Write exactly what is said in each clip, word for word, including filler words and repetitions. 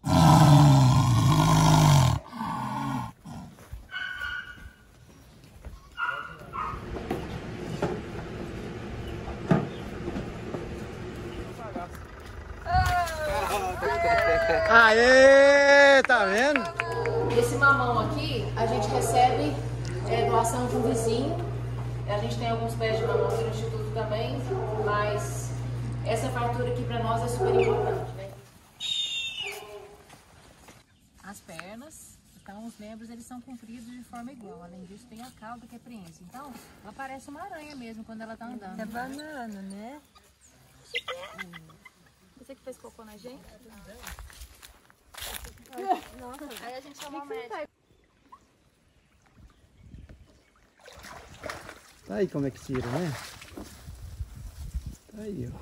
Aê, tá vendo? Esse mamão aqui, a gente recebe é, doação de um vizinho. A gente tem alguns pés de mamão aqui no Instituto também, mas essa fartura aqui pra nós é super importante, né? As pernas, então os membros eles são compridos de forma igual. Além disso tem a cauda que é preensa. Então, ela parece uma aranha mesmo quando ela tá andando. É banana, né? Hum. Você que fez cocô na gente? Nossa, aí a gente chama o médico. Tá aí como é que tira, né? Tá aí, ó.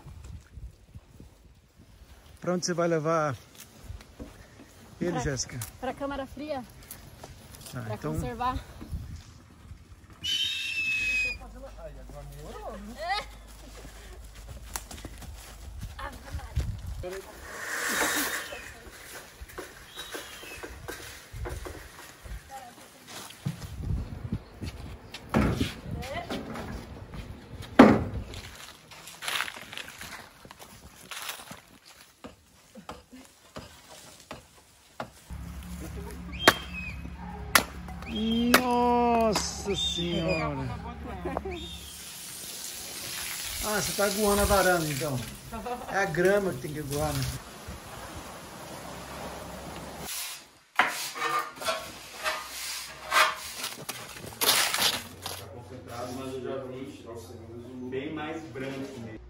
Pra onde você vai levar ele, pra, Jéssica? Pra câmara fria. Ah, pra então... conservar. Nossa senhora! Ah, você tá aguando a varanda então. É a grama que tem que aguar, né? Tá concentrado, mas eu já vi bem mais branco mesmo.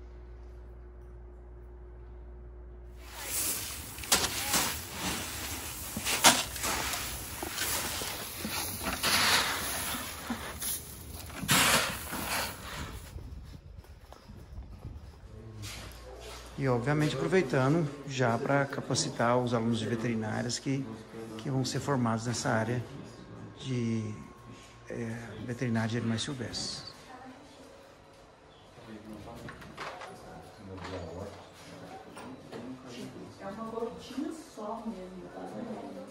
E obviamente aproveitando já para capacitar os alunos de veterinárias que, que vão ser formados nessa área de é, veterinária de animais silvestres. É uma gotinha só mesmo, tá vendo?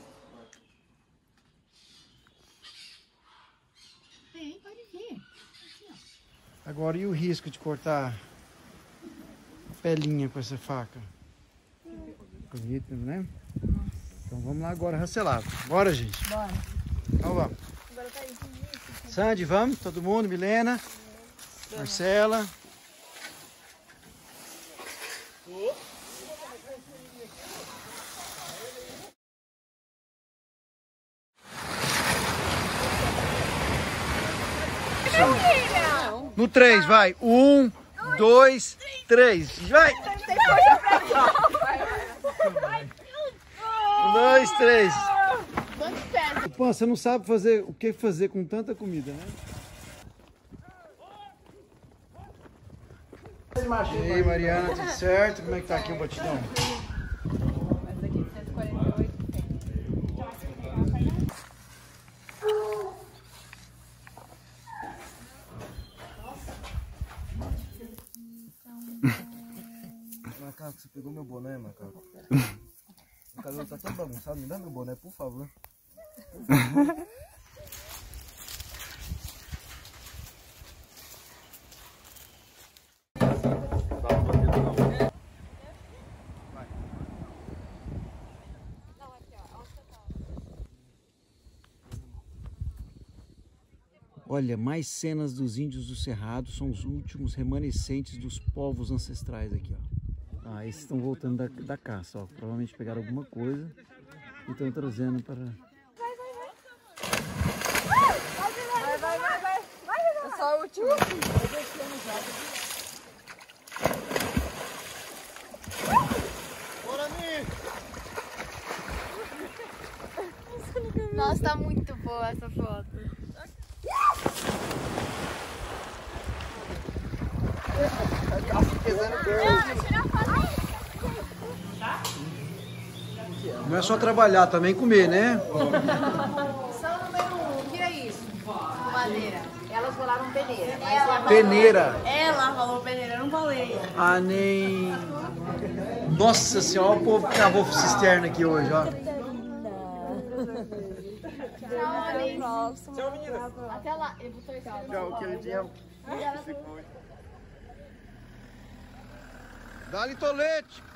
Vem, pode vir. Aqui, ó. Agora, e o risco de cortar pelinha com essa faca? Bonito, né? Então vamos lá agora rastelar. Bora, gente. Bora. Então vamos. Agora tá aí. Sandy, vamos? Todo mundo? Milena? Marcela? No três, vai. Um, dois, três. Vai! Um, dois, três. Pô, você não sabe fazer o que fazer com tanta comida, né? E aí, Mariana, tudo certo? Como é que tá aqui o batidão? Essa aqui é cento e quarenta e oito. Macaco, você pegou meu boné, macaco? O cabelo tá todo bagunçado, me dá meu boné, por favor. Por favor. Olha, mais cenas dos índios do Cerrado, são os últimos remanescentes dos povos ancestrais aqui, ó. Ah, esses estão voltando da, da caça, ó. Provavelmente pegaram alguma coisa e estão trazendo para... Vai, vai, vai, vai, vai. É só o último. Nossa, tá muito boa essa foto. Não é só trabalhar, também comer, né? São número um, o que é isso? Madeira. É Elas falaram peneira. Ela Peneira. Ela falou peneira, eu não falei. Ah, nem... Nossa senhora, olha o povo que cavou cisterna aqui hoje, ó. Até o próximo. Tchau, menina. Até lá. Eu vou torcer. Tchau, aquele dia. Dá-lhe tolete.